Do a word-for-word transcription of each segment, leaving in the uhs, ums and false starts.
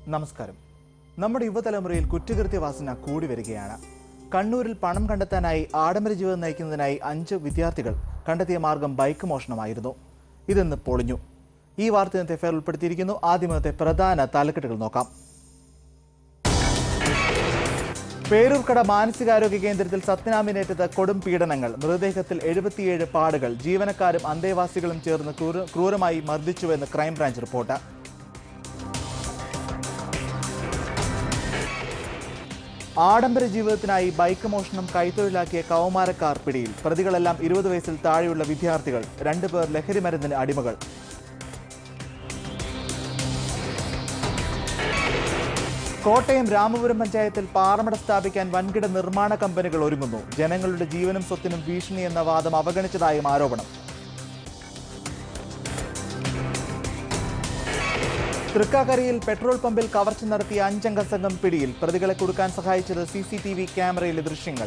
നമസ്കാരം. നമ്മുടെ യുവതലമുറയിൽ കുറ്റകൃത്യവാസന കൂടി വരികയാണ്. കണ്ണൂരിൽ പണം കണ്ടെത്താനായി ആഡംബര ജീവിതം നയിക്കുന്നതിനായി അഞ്ച് വിദ്യാർത്ഥികൾ കണ്ടെത്തിയ മാർഗം ബൈക്ക് മോഷണമായിരുന്നു. ഇതെന്ന് പൊളിഞ്ഞു. ഈ വാർത്ത ഇന്നത്തെ ഫെയർ ഉൾപ്പെടുത്തിയിരിക്കുന്നു. ആദ്യമത്തെ പ്രധാന തലക്കെട്ടുകൾ നോക്കാം. പേരൂർക്കട മാനസികാരോഗ്യ കേന്ദ്രത്തിൽ സത്യനാമിനേറ്റത് കൊടും പീഡനങ്ങൾ. മൃതദേഹത്തിൽ എഴുപത്തിയേഴ് പാടുകൾ. ജീവനക്കാരും അന്തേവാസികളും ചേർന്ന് ക്രൂരമായി മർദ്ദിച്ചുവെന്ന് ക്രൈംബ്രാഞ്ച് റിപ്പോർട്ട്. ആഡംബര ജീവിതത്തിനായി ബൈക്ക് മോഷണം കൈത്തൊഴിലാക്കിയ കൗമാരക്കാർ പിടിയിൽ. പ്രതികളെല്ലാം ഇരുപത് വയസ്സിൽ താഴെയുള്ള വിദ്യാർത്ഥികൾ. രണ്ടുപേർ ലഹരിമരുന്നിന് അടിമകൾ. കോട്ടയം രാമപുരം പഞ്ചായത്തിൽ പാറമട സ്ഥാപിക്കാൻ വൻകിട നിർമ്മാണ കമ്പനികൾ ഒരുങ്ങുന്നു. ജനങ്ങളുടെ ജീവനും സ്വത്തിനും ഭീഷണി എന്ന വാദം അവഗണിച്ചതായും ആരോപണം. തൃക്കാക്കരയിൽ പെട്രോൾ പമ്പിൽ കവർച്ച നടത്തിയ അഞ്ചംഗ സംഘം പിടിയിൽ. പ്രതികളെ കുടുക്കാൻ സഹായിച്ചത് സി സി ടി വി ക്യാമറയിലെ ദൃശ്യങ്ങൾ.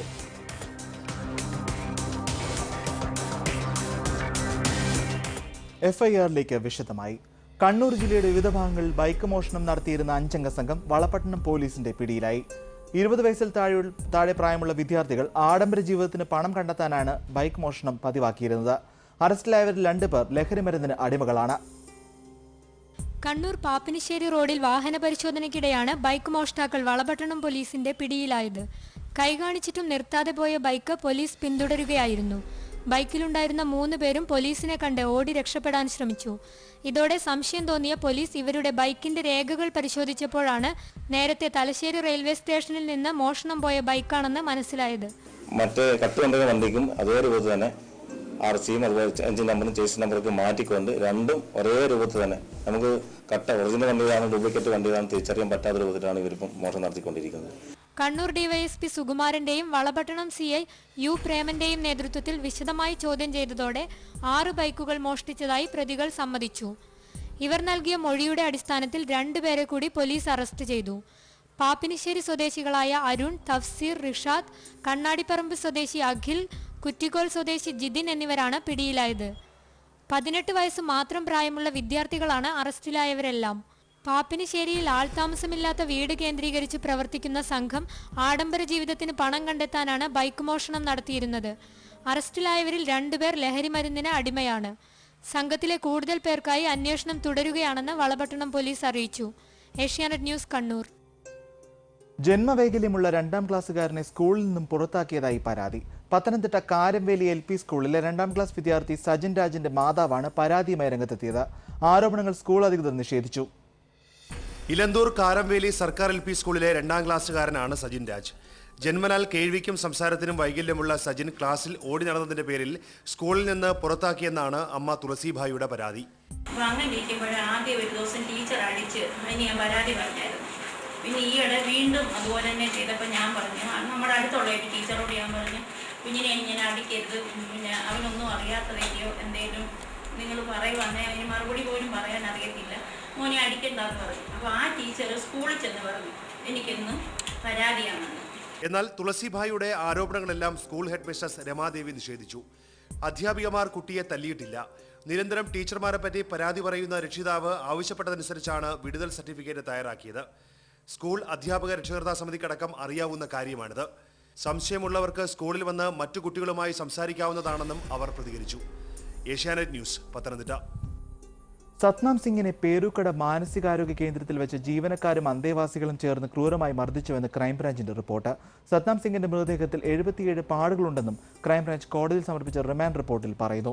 എഫ്ഐആറിലേക്ക് വിശദമായി. കണ്ണൂർ ജില്ലയുടെ വിവിധ ഭാഗങ്ങളിൽ ബൈക്ക് മോഷണം നടത്തിയിരുന്ന അഞ്ചംഗ സംഘം വളപട്ടണം പോലീസിന്റെ പിടിയിലായി. ഇരുപത് വയസ്സിൽ താഴെ താഴെ പ്രായമുള്ള വിദ്യാർത്ഥികൾ ആഡംബര ജീവിതത്തിന് പണം കണ്ടെത്താനാണ് ബൈക്ക് മോഷണം പതിവാക്കിയിരുന്നത്. അറസ്റ്റിലായവരിൽ രണ്ടുപേർ ലഹരിമരുന്നിന് അടിമകളാണ്. കണ്ണൂർ പാപ്പിനിശ്ശേരി റോഡിൽ വാഹന പരിശോധനയ്ക്കിടെയാണ് ബൈക്ക് മോഷ്ടാക്കൾ വളപട്ടണം പോലീസിന്റെ പിടിയിലായത്. കൈകാണിച്ചിട്ടും നിർത്താതെ പോയ ബൈക്ക് പോലീസ് പിന്തുടരുകയായിരുന്നു. ബൈക്കിലുണ്ടായിരുന്ന മൂന്ന് പേരും പോലീസിനെ കണ്ട് ഓടി രക്ഷപ്പെടാൻ ശ്രമിച്ചു. ഇതോടെ സംശയം തോന്നിയ പോലീസ് ഇവരുടെ ബൈക്കിന്റെ രേഖകൾ പരിശോധിച്ചപ്പോഴാണ് നേരത്തെ തലശ്ശേരി റെയിൽവേ സ്റ്റേഷനിൽ നിന്ന് മോഷണം പോയ ബൈക്കാണെന്ന് മനസ്സിലായത്. മറ്റേ കട്ടുകൊണ്ടിരുന്ന വണ്ടിക്കും അതേ രൂപത്തിൽ തന്നെ ആർ സിയും അതുപോലെ എഞ്ചിൻ നമ്പറും ചേസി നമ്പറൊക്കെ മാറ്റിക്കൊണ്ട് രണ്ടും ഒരേ രൂപത്തിൽ തന്നെ നമുക്ക് കട്ട ഒറിജിനൽ വണ്ടിയാണ് ഡ്യൂപ്ലിക്കേറ്റ് വണ്ടിയാണ് തിരിച്ചറിയാൻ പറ്റാത്ത രൂപത്തിലാണ് ഇവരിപ്പം മോഷണം നടത്തിക്കൊണ്ടിരിക്കുന്നത്. കണ്ണൂർ ഡിവൈഎസ്പി സുകുമാരന്റെയും വളപട്ടണം സി ഐ യു പ്രേമന്റെയും നേതൃത്വത്തിൽ വിശദമായി ചോദ്യം ചെയ്തതോടെ ആറ് ബൈക്കുകൾ മോഷ്ടിച്ചതായി പ്രതികൾ സമ്മതിച്ചു. ഇവർ നൽകിയ മൊഴിയുടെ അടിസ്ഥാനത്തിൽ രണ്ടുപേരെ കൂടി പോലീസ് അറസ്റ്റ് ചെയ്തു. പാപ്പിനിശ്ശേരി സ്വദേശികളായ അരുൺ, തഫ്സീർ, റിഷാദ്, കണ്ണാടിപ്പറമ്പ് സ്വദേശി അഖിൽ, കുറ്റിക്കോൽ സ്വദേശി ജിതിൻ എന്നിവരാണ് പിടിയിലായത്. പതിനെട്ട് വയസ്സ് മാത്രം പ്രായമുള്ള വിദ്യാർത്ഥികളാണ് അറസ്റ്റിലായവരെല്ലാം. പാപ്പിനിശ്ശേരിയിൽ ആൾതാമസമില്ലാത്ത വീട് കേന്ദ്രീകരിച്ച് പ്രവർത്തിക്കുന്ന സംഘം ആഡംബര ജീവിതത്തിന് പണം കണ്ടെത്താനാണ് ബൈക്ക് മോഷണം നടത്തിയിരുന്നത്. അറസ്റ്റിലായവരിൽ രണ്ടുപേർ ലഹരിമരുന്നിന് അടിമയാണ്. സംഘത്തിലെ കൂടുതൽ പേർക്കായി അന്വേഷണം തുടരുകയാണെന്ന് വളപട്ടണം പോലീസ് അറിയിച്ചു. ഏഷ്യാനെറ്റ് ന്യൂസ്, കണ്ണൂർ. ജന്മവൈകല്യമുള്ള രണ്ടാം ക്ലാസ്സുകാരനെ സ്കൂളിൽ നിന്നും പുറത്താക്കിയതായി പരാതി. പത്തനംതിട്ട കാരംവേലി എൽ പി സ്കൂളിലെ രണ്ടാം ക്ലാസ് വിദ്യാർത്ഥി സജിൻ രാജിന്റെ മാതാവാണ് പരാതിയുമായി രംഗത്തെത്തിയത്. ആരോപണങ്ങൾ സ്കൂൾ അധികൃതർ നിഷേധിച്ചു. ഇലന്തൂർ കാരംവേലി സർക്കാർ എൽ പി സ്കൂളിലെ രണ്ടാം ക്ലാസ്സുകാരനാണ് സജിൻ രാജ്. ജന്മനാൽ കേൾവിക്കും സംസാരത്തിനും വൈകല്യമുള്ള സജിൻ ക്ലാസ്സിൽ ഓടി നടന്നതിന്റെ പേരിൽ സ്കൂളിൽ നിന്ന് പുറത്താക്കിയെന്നാണ് അമ്മ തുളസിഭായിയുടെ പരാതി. ആദ്യ ഒരു ദിവസം ടീച്ചർ അടിച്ച് അതിന് ഞാൻ പരാതി പറഞ്ഞായിരുന്നു. പിന്നെ ഈയിടെ വീണ്ടും അതുപോലെ തന്നെ ചെയ്തപ്പോൾ ഞാൻ പറഞ്ഞു, നമ്മുടെ അടുത്തുള്ള ഒരു ടീച്ചറോട് ഞാൻ പറഞ്ഞു, കുഞ്ഞിനെ ഇങ്ങനെ അടിക്കരുത്, പിന്നെ അവനൊന്നും അറിയാത്തതല്ലയോ എന്തെങ്കിലും നിങ്ങൾ പറയുവാന്നേ അതിന് മറുപടി പോലും പറയാൻ അറിയത്തില്ല, മോനെ അടിക്കണ്ടെന്ന് പറഞ്ഞു. അപ്പോൾ ആ ടീച്ചർ സ്കൂളിൽ ചെന്ന് പറഞ്ഞു എനിക്കിന്ന് പരാതിയാണെന്ന്. എന്നാൽ തുളസിഭായിയുടെ ആരോപണങ്ങളെല്ലാം സ്കൂൾ ഹെഡ് മിസ്ട്രസ് രമാദേവി നിഷേധിച്ചു. അധ്യാപികമാർ കുട്ടിയെ തല്ലിയിട്ടില്ല. നിരന്തരം ടീച്ചർമാരെ പറ്റി പരാതി പറയുന്ന രക്ഷിതാവ് ആവശ്യപ്പെട്ടതനുസരിച്ചാണ് വിടുതൽ സർട്ടിഫിക്കറ്റ് തയ്യാറാക്കിയത്. സ്കൂൾ അധ്യാപക രക്ഷകർത്താ സമിതിക്കടക്കം അറിയാവുന്ന കാര്യമാണിത്. സംശയമുള്ളവർക്ക് സ്കൂളിൽ വന്ന് മറ്റു കുട്ടികളുമായി സംസാരിക്കാവുന്നതാണെന്നും അവർ പ്രതികരിച്ചു. ഏഷ്യാനെറ്റ് ന്യൂസ്, പത്തനംതിട്ട. സത്നാം സിംഗിനെ പേരൂക്കട മാനസികാരോഗ്യ കേന്ദ്രത്തിൽ വെച്ച് ജീവനക്കാരും അന്തേവാസികളും ചേർന്ന് ക്രൂരമായി മർദ്ദിച്ചുവെന്ന് ക്രൈംബ്രാഞ്ചിന്റെ റിപ്പോർട്ട്. സത്നാം സിംഗിന്റെ മൃതദേഹത്തിൽ എഴുപത്തിയേഴ് പാടുകളുണ്ടെന്നും ക്രൈംബ്രാഞ്ച് കോടതിയിൽ സമർപ്പിച്ച റിമാൻഡ് റിപ്പോർട്ടിൽ പറയുന്നു.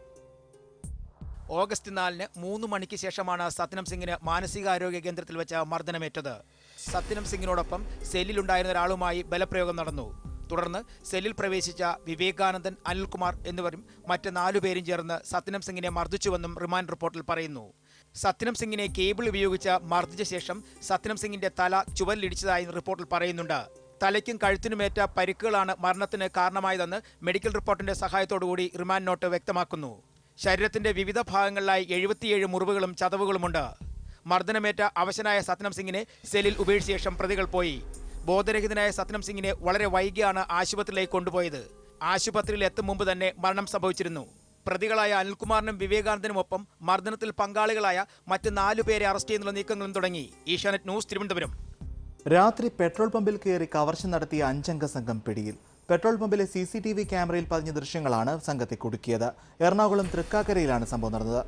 ഓഗസ്റ്റ് നാലിന് മൂന്ന് മണിക്ക് ശേഷമാണ് സത്നം സിംഗിന് മാനസികാരോഗ്യ കേന്ദ്രത്തിൽ വെച്ച് മർദ്ദനമേറ്റത്. സത്നം സിംഗിനോടൊപ്പം സെല്ലിലുണ്ടായിരുന്ന ഒരാളുമായി ബലപ്രയോഗം നടന്നു. തുടർന്ന് സെല്ലിൽ പ്രവേശിച്ച വിവേകാനന്ദൻ, അനിൽകുമാർ എന്നിവരും മറ്റ് നാലുപേരും ചേർന്ന് സത്നം സിംഗിനെ മർദ്ദിച്ചുവെന്നും റിമാൻഡ് റിപ്പോർട്ടിൽ പറയുന്നു. സത്നം സിംഗിനെ കേബിൾ ഉപയോഗിച്ച് മർദ്ദിച്ച ശേഷം സത്നം സിംഗിന്റെ തല ചുവരിലിടിച്ചതായി റിപ്പോർട്ടിൽ പറയുന്നുണ്ട്. തലയ്ക്കും കഴുത്തിനുമേറ്റ പരിക്കുകളാണ് മരണത്തിന് കാരണമായതെന്ന് മെഡിക്കൽ റിപ്പോർട്ടിന്റെ സഹായത്തോടുകൂടി റിമാൻഡ് നോട്ട് വ്യക്തമാക്കുന്നു. ശരീരത്തിന്റെ വിവിധ ഭാഗങ്ങളിലായി എഴുപത്തിയേഴ് മുറിവുകളും ചതവുകളുമുണ്ട്. മർദ്ദനമേറ്റ അവശനായ സത്നം സിംഗിനെ സെല്ലിൽ ഉപേക്ഷിച്ച ശേഷം പ്രതികൾ പോയി. ബോധരഹിതനായ സത്നം സിംഗിനെ വളരെ വൈകിയാണ് ആശുപത്രിയിലേക്ക് കൊണ്ടുപോയത്. ആശുപത്രിയിൽ എത്തും മുമ്പ് തന്നെ മരണം സംഭവിച്ചിരുന്നു. പ്രതികളായ അനിൽകുമാറിനും വിവേകാനന്ദനുമൊപ്പം മർദ്ദനത്തിൽ പങ്കാളികളായ മറ്റ് നാലു പേരെ അറസ്റ്റ് ചെയ്യുന്നുള്ള നീക്കങ്ങളും തുടങ്ങി. ഏഷ്യാനെറ്റ് ന്യൂസ്, തിരുവനന്തപുരം. രാത്രി പെട്രോൾ പമ്പിൽ കയറി കവർച്ച നടത്തിയ അഞ്ചംഗ സംഘം പിടിയിൽ. പെട്രോൾ പമ്പിലെ സി സി ടി വി ക്യാമറയിൽ പതിഞ്ഞ ദൃശ്യങ്ങളാണ് സംഘത്തെ കുടുക്കിയത്. എറണാകുളം തൃക്കാക്കരയിലാണ് സംഭവം നടന്നത്.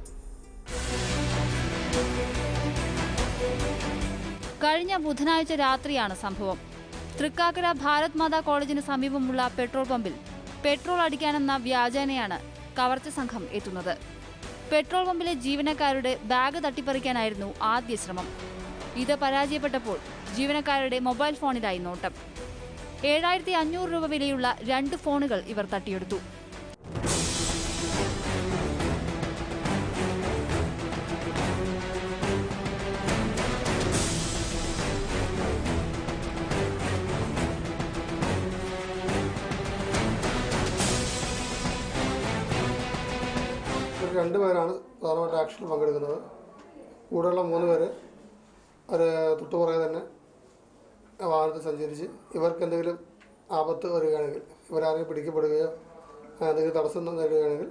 കഴിഞ്ഞ ബുധനാഴ്ച രാത്രിയാണ് സംഭവം. തൃക്കാക്കര ഭാരത് മാതാ കോളേജിന് സമീപമുള്ള പെട്രോൾ പമ്പിൽ പെട്രോൾ അടിക്കാനെന്ന വ്യാജേനയാണ് കവർച്ച സംഘം എത്തുന്നത്. പെട്രോൾ പമ്പിലെ ജീവനക്കാരുടെ ബാഗ് തട്ടിപ്പറിക്കാനായിരുന്നു ആദ്യ ശ്രമം. ഇത് പരാജയപ്പെട്ടപ്പോൾ ജീവനക്കാരുടെ മൊബൈൽ ഫോണിലായി നോട്ടം. ഏഴായിരത്തി അഞ്ഞൂറ് രൂപ വിലയുള്ള രണ്ട് ഫോണുകൾ ഇവർ തട്ടിയെടുത്തു. രണ്ടുപേരാണ് പ്രധാനമായിട്ട് ആക്ഷനിൽ പങ്കെടുക്കുന്നത്. കൂടെയുള്ള മൂന്ന് പേര് ഒരു തൊട്ടുപുറകെ തന്നെ വാഹനത്തിൽ സഞ്ചരിച്ച് ഇവർക്ക് എന്തെങ്കിലും ആപത്ത് വരികയാണെങ്കിൽ, ഇവരാരെങ്കിലും പിടിക്കപ്പെടുകയോ എന്തെങ്കിലും തടസ്സം നേടുകയാണെങ്കിൽ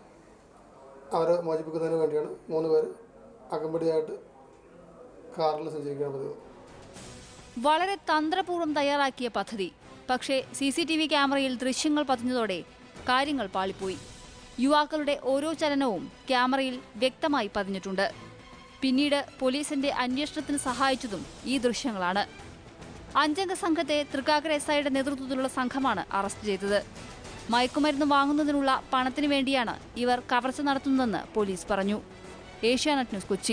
അവരെ മോചിപ്പിക്കുന്നതിന് വേണ്ടിയാണ് മൂന്ന് പേര് അകമ്പടിയായിട്ട് കാറിൽ സഞ്ചരിക്കാൻ പതിവ്. വളരെ തന്ത്രപൂർവ്വം തയ്യാറാക്കിയ പദ്ധതി. പക്ഷേ സി സി ടി വി ക്യാമറയിൽ ദൃശ്യങ്ങൾ പതിഞ്ഞതോടെ കാര്യങ്ങൾ പാളിപ്പോയി. യുവാക്കളുടെ ഓരോ ചലനവും ക്യാമറയിൽ വ്യക്തമായി പതിഞ്ഞിട്ടുണ്ട്. പിന്നീട് പോലീസിന്റെ അന്വേഷണത്തിന് സഹായിച്ചതും ഈ ദൃശ്യങ്ങളാണ്. അഞ്ചംഗ സംഘത്തെ തൃക്കാക്കര എസ് ഐയുടെ നേതൃത്വത്തിലുള്ള സംഘമാണ് അറസ്റ്റ് ചെയ്തത്. മയക്കുമരുന്ന് വാങ്ങുന്നതിനുള്ള പണത്തിനു വേണ്ടിയാണ് ഇവർ കവർച്ച നടത്തുന്നതെന്ന് പോലീസ് പറഞ്ഞു. ഏഷ്യാനെറ്റ് ന്യൂസ്, കൊച്ചി.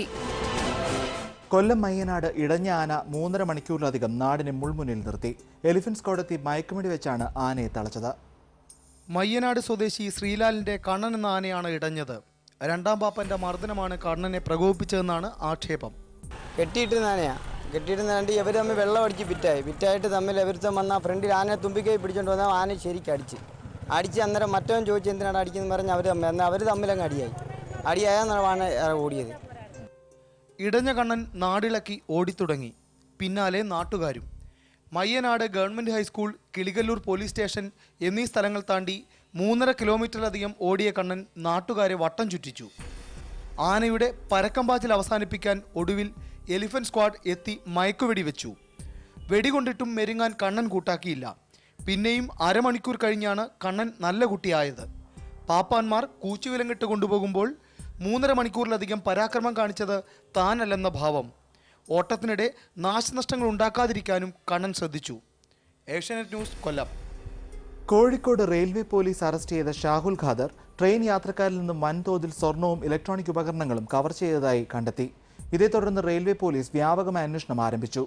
കൊല്ലം മയ്യനാട് ഇടഞ്ഞ ആന മൂന്നര മണിക്കൂറിലധികം നാടിനെ മുൾമുന്നിൽ നിർത്തി. എലിഫന്റ് സ്ക്വാഡെത്തി മയക്കുമടി വെച്ചാണ് ആനയെ തളച്ചത്. മയ്യനാട് സ്വദേശി ശ്രീലാലിന്റെ കണ്ണൻ എന്ന ആനയാണ് ഇടഞ്ഞത്. രണ്ടാം പാപ്പന്റെ മർദ്ദനമാണ് കണ്ണനെ പ്രകോപിപ്പിച്ചതെന്നാണ് ആക്ഷേപം. കെട്ടിയിട്ടിരുന്ന ആനയാണ്. കെട്ടിയിടുന്നാണ്ട് ഇവർ തമ്മിൽ വെള്ളം അടിച്ച് വിറ്റായി വിറ്റായിട്ട് തമ്മിൽ എവരുത്തം വന്ന ഫ്രണ്ടിൽ ആനയെ തുമ്പിക്കൈ പിടിച്ചോണ്ട് വന്നാൽ ആനയെ ശരിക്കും അടിച്ച് അടിച്ച് അന്നേരം മറ്റവൻ ചോദിച്ചു എന്തിനാണ് അടിക്കുന്നത് പറഞ്ഞ് അവർ തമ്മിൽ എന്നാൽ അവർ തമ്മിലങ്ങ് അടിയായി. അടിയായെന്നാണ് ആന ഓടിയത്. ഇടഞ്ഞ കണ്ണൻ നാടിളക്കി ഓടിത്തുടങ്ങി. പിന്നാലെ നാട്ടുകാരും. Mayyanad government high school, Kilikollur police station എന്നീ സ്ഥലങ്ങൾ താണ്ടി മൂന്നര കിലോമീറ്ററിലധികം ഓടിയ കണ്ണൻ നാട്ടുകാരെ വട്ടം ചുറ്റിച്ചു. ആനയുടെ പരക്കമ്പാച്ചിൽ അവസാനിപ്പിക്കാൻ ഒടുവിൽ എലിഫന്റ് സ്ക്വാഡ് എത്തി മയക്കുവെടി വെച്ചു. വെടികൊണ്ടിട്ടും മെരുങ്ങാൻ കണ്ണൻ കൂട്ടാക്കിയില്ല. പിന്നെയും അരമണിക്കൂർ കഴിഞ്ഞാണ് കണ്ണൻ നല്ല കുട്ടിയായത്. പാപ്പാന്മാർ കൂച്ചുവിലങ്ങിട്ട് കൊണ്ടുപോകുമ്പോൾ മൂന്നര മണിക്കൂറിലധികം പരാക്രമം കാണിച്ചത് താനല്ലെന്ന ഭാവം. ഓട്ടത്തിനിടെ നാശനഷ്ടങ്ങൾ ഉണ്ടാക്കാതിരിക്കാനും കണ്ണൻ ശ്രദ്ധിച്ചു. Asianet news, Kollam. Kozhikode railway police arrest ചെയ്ത ഷാഹുൽ ഖാദർ ട്രെയിൻ യാത്രക്കാരിൽ നിന്നും വൻതോതിൽ സ്വർണവും ഇലക്ട്രോണിക് ഉപകരണങ്ങളും കവർ ചെയ്തതായി കണ്ടെത്തി. ഇതേ തുടർന്ന് റെയിൽവേ പോലീസ് വ്യാപകമായ അന്വേഷണം ആരംഭിച്ചു.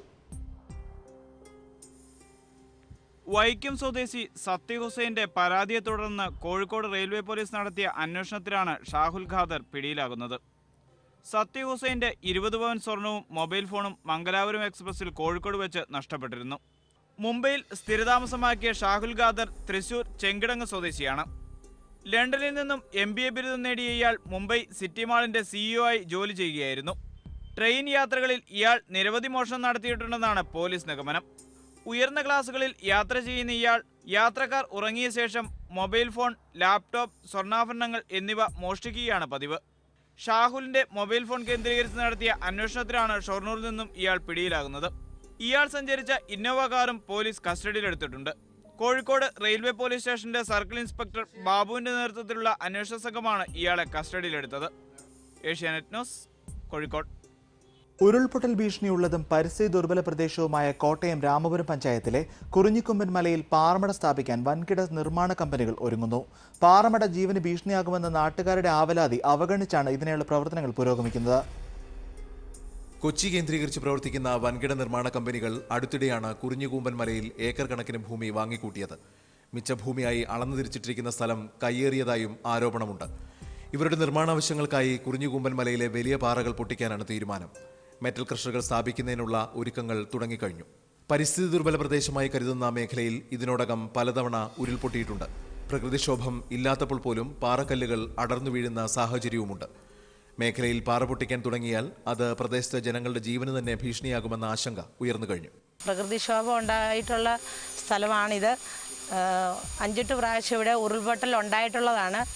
വൈക്കം സ്വദേശി സത്യ ഹുസൈന്റെ പരാതിയെ തുടർന്ന് കോഴിക്കോട് റെയിൽവേ പോലീസ് നടത്തിയ അന്വേഷണത്തിലാണ് ഷാഹുൽ ഖാദർ പിടിയിലാകുന്നത്. സത്യ ഹുസൈന്റെ ഇരുപത് പവൻ സ്വർണവും മൊബൈൽ ഫോണും മംഗലാപുരം എക്സ്പ്രസിൽ കോഴിക്കോട് വെച്ച് നഷ്ടപ്പെട്ടിരുന്നു. മുംബൈയിൽ സ്ഥിരതാമസമാക്കിയ ഷാഹുൽ ഖാദർ തൃശൂർ ചെങ്കിടങ്ങ് സ്വദേശിയാണ്. ലണ്ടനിൽ നിന്നും എം ബി എ ബിരുദം നേടിയ ഇയാൾ മുംബൈ സിറ്റി മാളിന്റെ സിഇഒ ആയി ജോലി ചെയ്യുകയായിരുന്നു. ട്രെയിൻ യാത്രകളിൽ ഇയാൾ നിരവധി മോഷണം നടത്തിയിട്ടുണ്ടെന്നാണ് പോലീസ് നിഗമനം. ഉയർന്ന ക്ലാസുകളിൽ യാത്ര ചെയ്യുന്ന ഇയാൾ യാത്രക്കാർ ഉറങ്ങിയ ശേഷം മൊബൈൽ ഫോൺ, ലാപ്ടോപ്പ്, സ്വർണ്ണാഭരണങ്ങൾ എന്നിവ മോഷ്ടിക്കുകയാണ് പതിവ്. ഷാഹുലിന്റെ മൊബൈൽ ഫോൺ കേന്ദ്രീകരിച്ച് നടത്തിയ അന്വേഷണത്തിലാണ് ഷൊർണൂരിൽ നിന്നും ഇയാൾ പിടിയിലാകുന്നത്. ഇയാൾ സഞ്ചരിച്ച ഇന്നോവ കാറും പോലീസ് കസ്റ്റഡിയിലെടുത്തിട്ടുണ്ട്. കോഴിക്കോട് റെയിൽവേ പോലീസ് സ്റ്റേഷന്റെ സർക്കിൾ ഇൻസ്പെക്ടർ ബാബുവിന്റെ നേതൃത്വത്തിലുള്ള അന്വേഷണ സംഘമാണ് ഇയാളെ കസ്റ്റഡിയിലെടുത്തത്. ഏഷ്യാനെറ്റ് ന്യൂസ്, കോഴിക്കോട്. ഉരുൾപൊട്ടൽ ഭീഷണിയുള്ളതും പരിസ്ഥിതി ദുർബല പ്രദേശവുമായ കോട്ടയം രാമപുരം പഞ്ചായത്തിലെ കുറിഞ്ഞിക്കൊമ്പൻ മലയിൽ പാറമട സ്ഥാപിക്കാൻ വൻകിട നിർമ്മാണ കമ്പനികൾ ഒരുങ്ങുന്നു. പാറമട ജീവന് ഭീഷണിയാകുമെന്ന നാട്ടുകാരുടെ ആവലാതി അവഗണിച്ചാണ് ഇതിനുള്ള പ്രവർത്തനങ്ങൾ പുരോഗമിക്കുന്നത്. കൊച്ചി കേന്ദ്രീകരിച്ച് പ്രവർത്തിക്കുന്ന വൻകിട നിർമ്മാണ കമ്പനികൾ അടുത്തിടെയാണ് കുറിഞ്ഞിക്കൂമ്പൻ മലയിൽ ഏക്കർ കണക്കിന് ഭൂമി വാങ്ങിക്കൂട്ടിയത്. മിച്ച ഭൂമിയായി അളന്നു തിരിച്ചിട്ടിരിക്കുന്ന സ്ഥലം കയ്യേറിയതായും ആരോപണമുണ്ട്. ഇവരുടെ നിർമ്മാണാവശ്യങ്ങൾക്കായി കുറിഞ്ഞിക്കൂമ്പൻ മലയിലെ വലിയ പാറകൾ പൊട്ടിക്കാനാണ് തീരുമാനം. മെറ്റൽ ക്രഷറുകൾ സ്ഥാപിക്കുന്നതിനുള്ള ഒരുക്കങ്ങൾ തുടങ്ങിക്കഴിഞ്ഞു. പരിസ്ഥിതി ദുർബല പ്രദേശമായി കരുതുന്ന മേഖലയിൽ ഇതിനോടകം പലതവണ ഉരുൾപൊട്ടിയിട്ടുണ്ട്. പ്രകൃതിക്ഷോഭം ഇല്ലാത്തപ്പോൾ പോലും പാറക്കല്ലുകൾ അടർന്നു വീഴുന്ന സാഹചര്യവുമുണ്ട്. മേഖലയിൽ പാറ പൊട്ടിക്കാൻ തുടങ്ങിയാൽ അത് പ്രദേശത്തെ ജനങ്ങളുടെ ജീവന് തന്നെ ഭീഷണിയാകുമെന്ന ആശങ്ക ഉയർന്നു കഴിഞ്ഞു. പ്രകൃതിക്ഷോഭം ഉണ്ടായിട്ടുള്ള സ്ഥലമാണിത്. അഞ്ചെട്ട് പ്രാവശ്യം ഇവിടെ ഉരുൾപൊട്ടൽ ഉണ്ടായിട്ടുള്ളതാണ്.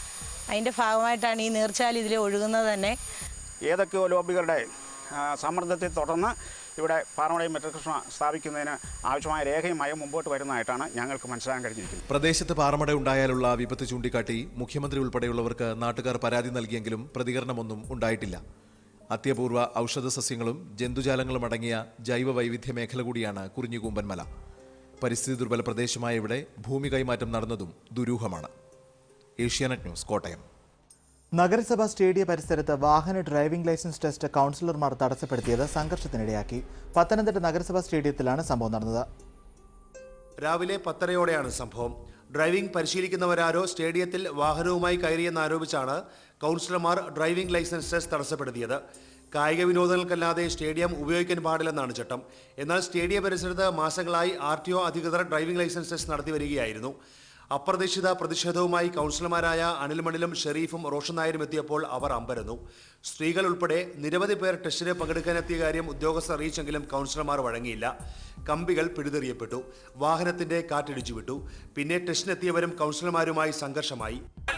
അതിൻ്റെ ഭാഗമായിട്ടാണ് ഈ നീർച്ചാൽ ഇതിൽ ഒഴുകുന്നത് തന്നെ. ഏതൊക്കെയോ ലോബികളുടെ സമ്മർദ്ദത്തെ തുടർന്ന് ഇവിടെ പാറമടയിൽ മെട്രിക് സ്ഥാപിക്കുന്നതിന് ആവശ്യമായ രേഖയുമായി മുമ്പോട്ട് വരുന്നതായിട്ടാണ് ഞങ്ങൾക്ക് മനസ്സിലാക്കാൻ കഴിഞ്ഞിരിക്കുന്നത്. പ്രദേശത്ത് പാറമട ഉണ്ടായാലുള്ള വിപത്ത് ചൂണ്ടിക്കാട്ടി മുഖ്യമന്ത്രി ഉൾപ്പെടെയുള്ളവർക്ക് നാട്ടുകാർ പരാതി നൽകിയെങ്കിലും പ്രതികരണമൊന്നും ഉണ്ടായിട്ടില്ല. അത്യപൂർവ ഔഷധ സസ്യങ്ങളും ജന്തുജാലങ്ങളും അടങ്ങിയ ജൈവ വൈവിധ്യ മേഖല കൂടിയാണ് കുറിഞ്ഞിക്കൂമ്പൻ മല. പരിസ്ഥിതി ദുർബല പ്രദേശമായ ഇവിടെ ഭൂമി കൈമാറ്റം നടന്നതും ദുരൂഹമാണ്. ഏഷ്യാനെറ്റ് ന്യൂസ്, കോട്ടയം. നഗരസഭാ സ്റ്റേഡിയ പരിസരത്ത് വാഹന ഡ്രൈവിംഗ് ലൈസൻസ് ടെസ്റ്റ് കൗൺസിലർമാർ തടസ്സപ്പെടുത്തിയത് സംഘർഷത്തിനിടയാക്കി. പത്തനംതിട്ട നഗരസഭാ സ്റ്റേഡിയത്തിലാണ് സംഭവം നടന്നത്. രാവിലെ പത്തരയോടെയാണ് സംഭവം. ഡ്രൈവിംഗ് പരിശീലിക്കുന്നവരാരോ സ്റ്റേഡിയത്തിൽ വാഹനവുമായി കയറിയെന്നാരോപിച്ചാണ് കൗൺസിലർമാർ ഡ്രൈവിംഗ് ലൈസൻസ് ടെസ്റ്റ് തടസ്സപ്പെടുത്തിയത്. കായിക വിനോദങ്ങൾക്കല്ലാതെ സ്റ്റേഡിയം ഉപയോഗിക്കാൻ പാടില്ലെന്നാണ് ചട്ടം. എന്നാൽ സ്റ്റേഡിയ പരിസരത്ത് മാസങ്ങളായി ആർ ടി ഒ അധികൃതർ ഡ്രൈവിംഗ് ലൈസൻസ് ടെസ്റ്റ് നടത്തി വരികയായിരുന്നു. അപ്രതീക്ഷിത പ്രതിഷേധവുമായി കൗൺസിലർമാരായ അനിൽമണിലും ഷെരീഫും റോഷൻ നായരും എത്തിയപ്പോൾ അവർ അമ്പരന്നു. സ്ത്രീകൾ ഉൾപ്പെടെ നിരവധി പേർ ടെസ്റ്റിന് പങ്കെടുക്കാനെത്തിയ കാര്യം ഉദ്യോഗസ്ഥർ അറിയിച്ചെങ്കിലും കൗൺസിലർമാർ വഴങ്ങിയില്ല. കമ്പികൾ പിഴുതെറിയപ്പെട്ടു, വാഹനത്തിന്റെ കാറ്റിടിച്ചു വിട്ടു. പിന്നെ ടെസ്റ്റിനെത്തിയവരും കൗൺസിലർമാരുമായി സംഘർഷമായി.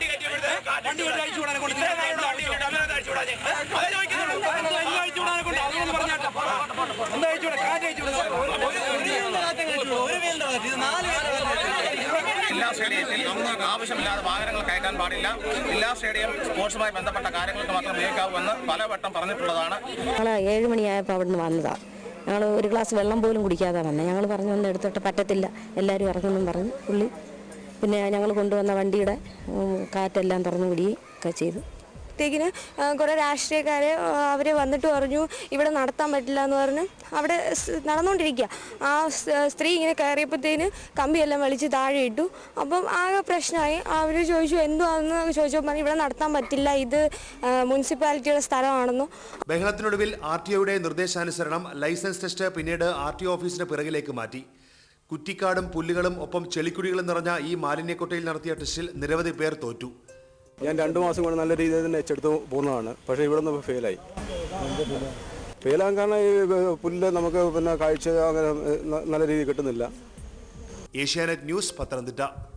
ജില്ലാ സ്റ്റേഡിയത്തിൽ നമുക്ക് ആവശ്യമില്ലാതെ വാഹനങ്ങൾ കയറ്റാൻ പാടില്ല. ജില്ലാ സ്റ്റേഡിയം സ്പോർട്സുമായി ബന്ധപ്പെട്ട കാര്യങ്ങൾക്ക് മാത്രം ഉപയോഗിക്കാവൂ എന്ന് പലവട്ടം പറഞ്ഞിട്ടുള്ളതാണ്. ഞങ്ങൾ ഏഴ് മണിയായപ്പോൾ അവിടെ നിന്ന് വന്നതാണ്. ഞങ്ങൾ ഒരു ഗ്ലാസ് വെള്ളം പോലും കുടിക്കാതെ വന്നത്. ഞങ്ങൾ പറഞ്ഞു വന്ന് എടുത്തിട്ട് പറ്റത്തില്ല, എല്ലാവരും ഇറങ്ങുമെന്നും പറഞ്ഞു പുള്ളി. പിന്നെ ഞങ്ങൾ കൊണ്ടുവന്ന വണ്ടിയുടെ കാറ്റെല്ലാം തുറന്നു വിടുകയും ഒക്കെ ചെയ്തു. ത്തേക്കിന് കുറേ രാഷ്ട്രീയക്കാർ അവർ വന്നിട്ട് പറഞ്ഞു ഇവിടെ നടത്താൻ പറ്റില്ല എന്ന് പറഞ്ഞ് അവിടെ നടന്നുകൊണ്ടിരിക്കുക. ആ സ്ത്രീ ഇങ്ങനെ കയറിയപ്പോഴത്തേന് കമ്പിയെല്ലാം വലിച്ച് താഴെ ഇട്ടു. അപ്പം ആകെ പ്രശ്നമായി. അവർ ചോദിച്ചു എന്തുവാണെന്ന് ചോദിച്ചപ്പോൾ പറഞ്ഞു ഇവിടെ നടത്താൻ പറ്റില്ല, ഇത് മുനിസിപ്പാലിറ്റിയുടെ സ്ഥലമാണെന്നോ. ബഹളത്തിനൊടുവിൽ ആർ ടി ഒയുടെ നിർദ്ദേശാനുസരണം ലൈസൻസ് ടെസ്റ്റ് പിന്നീട് ആർ ടി ഒ ഓഫീസിന്റെ പിറകിലേക്ക് മാറ്റി. കുറ്റിക്കാടും പുല്ലുകളും ഒപ്പം ചെളിക്കുടികളും നിറഞ്ഞ ഈ മാലിന്യക്കൊട്ടയിൽ നടത്തിയ ടെസ്റ്റിൽ നിരവധി പേർ തോറ്റു. ഞാൻ രണ്ട് മാസം കൊണ്ട് നല്ല രീതിയിൽ തന്നെ എച്ചെടുത്ത് പോകുന്നതാണ്. പക്ഷേ ഇവിടെ നിന്ന് ഫെയിലായി. ഫെയിലാകാൻ കാരണം ഈ പുല്ല് നമുക്ക് പിന്നെ കാഴ്ച അങ്ങനെ നല്ല രീതിയിൽ കിട്ടുന്നില്ല. ഏഷ്യാനെറ്റ് ന്യൂസ്, പത്തനംതിട്ട.